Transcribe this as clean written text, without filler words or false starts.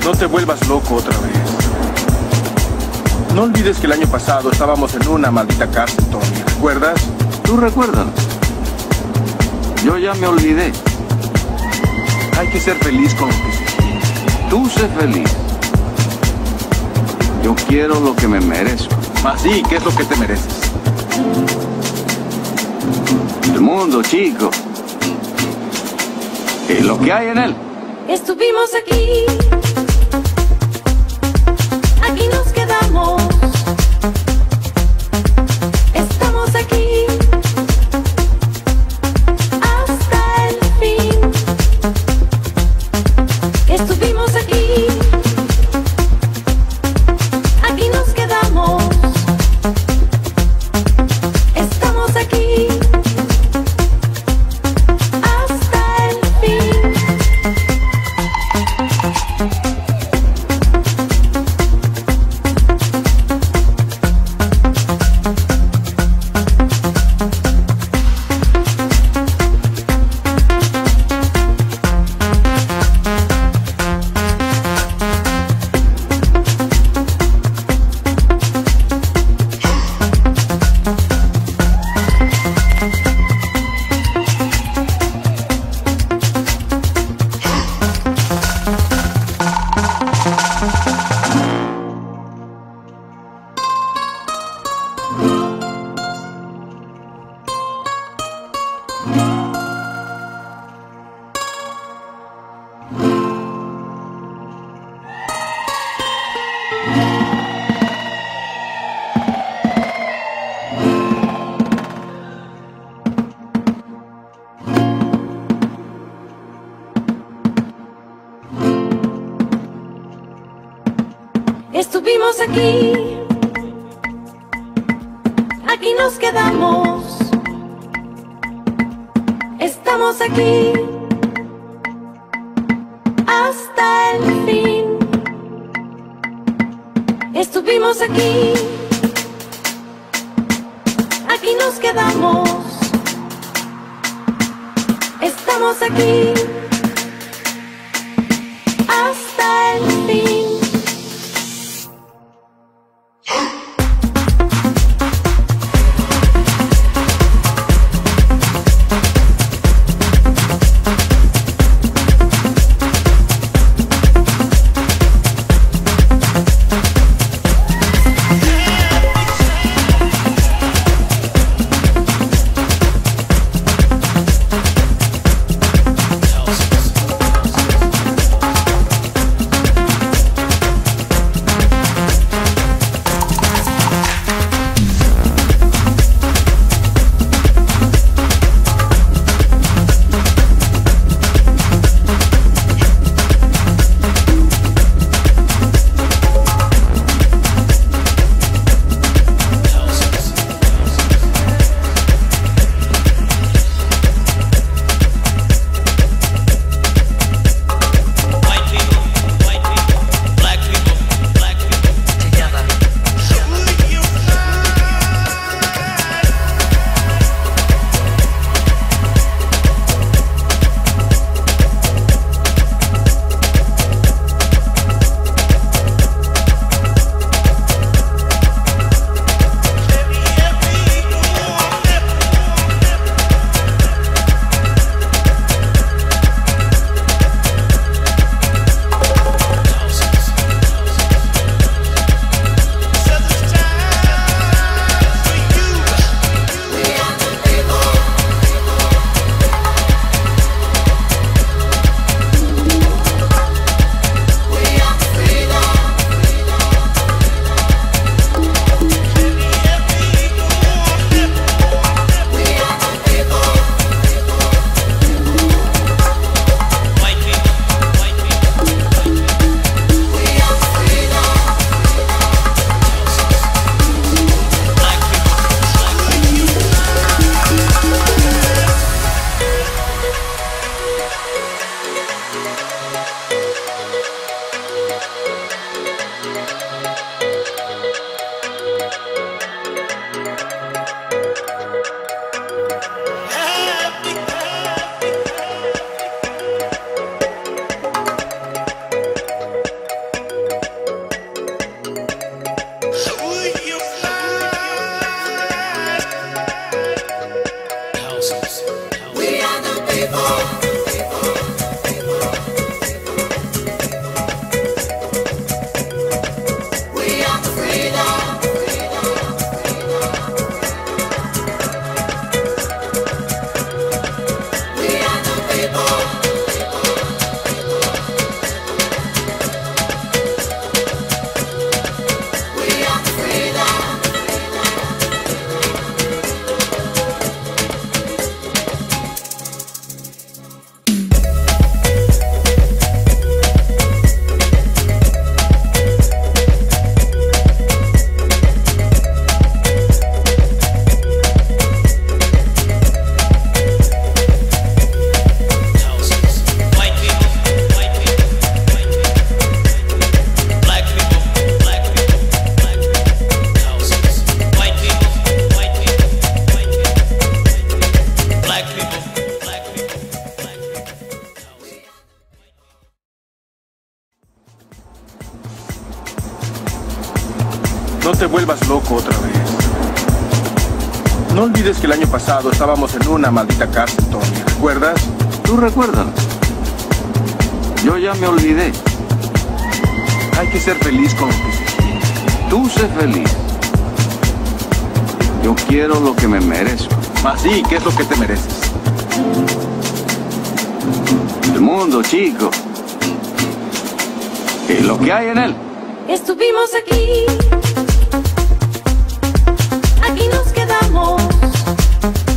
No te vuelvas loco otra vez. No olvides que el año pasado estábamos en una maldita cárcel, Tony. ¿Recuerdas? ¿Tú recuerdas? Yo ya me olvidé. Hay que ser feliz con lo que se tiene. Tú sé feliz. Yo quiero lo que me merezco. Así, ¿qué es lo que te mereces? El mundo, chico. Y lo que hay en él. Estuvimos aquí, aquí nos quedamos. Estamos aquí hasta el fin. Estuvimos aquí, aquí nos quedamos. Estamos aquí hasta el fin. Estuvimos aquí, aquí nos quedamos. Estamos aquí hasta el fin. Estuvimos aquí, aquí nos quedamos. Estamos aquí hasta el fin. No te vuelvas loco otra vez. No olvides que el año pasado estábamos en una maldita cárcel, Tony. ¿Recuerdas? ¿Tú recuerdas? Yo ya me olvidé. Hay que ser feliz con lo que se tiene. Tú sé feliz. Yo quiero lo que me merezco. Así, ¿qué es lo que te mereces? El mundo, chico. Y lo que hay en él. Estuvimos aquí, aquí nos quedamos.